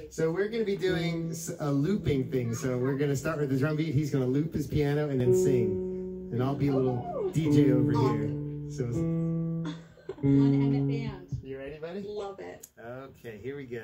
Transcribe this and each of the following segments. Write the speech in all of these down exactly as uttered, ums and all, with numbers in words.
So we're going to be doing a looping thing. So we're going to start with the drum beat. He's going to loop his piano and then sing. And I'll be a little D J over here. So One Emet band. You ready, buddy? Love it. Okay, here we go.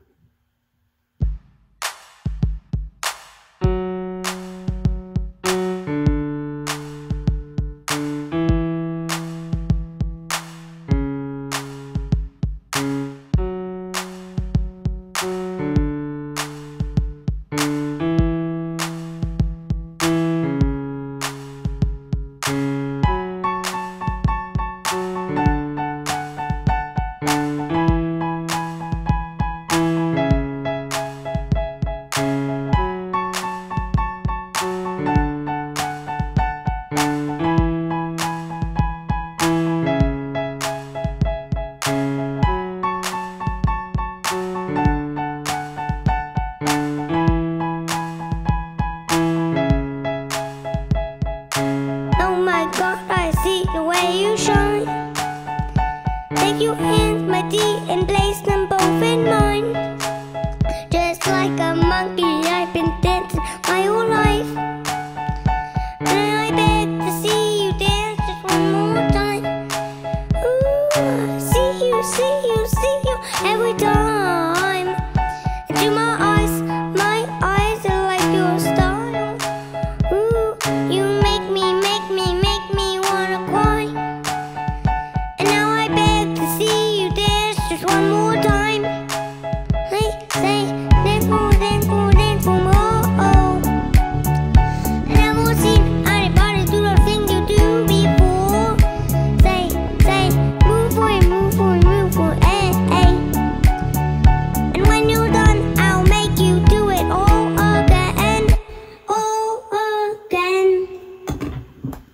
Take your hands, my dear, and place them both in mine. Just like a monkey, I've been dancing my whole life. And I beg to see you dance just one more time. Ooh, see you, see you, see you every time. Into my eyes, my eyes are like your style. Ooh, you make me, make me, make me wanna cry. And now I beg to see you dance just one more time. Hey, say, dance for, dance for, dance for more. Oh, and I've never seen anybody do the thing you do before. Say, say, move for it, move for it, move for it, hey, hey. And when you're done, I'll make you do it all again, all again.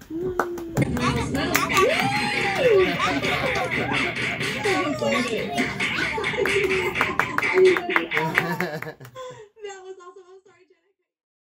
Thank you.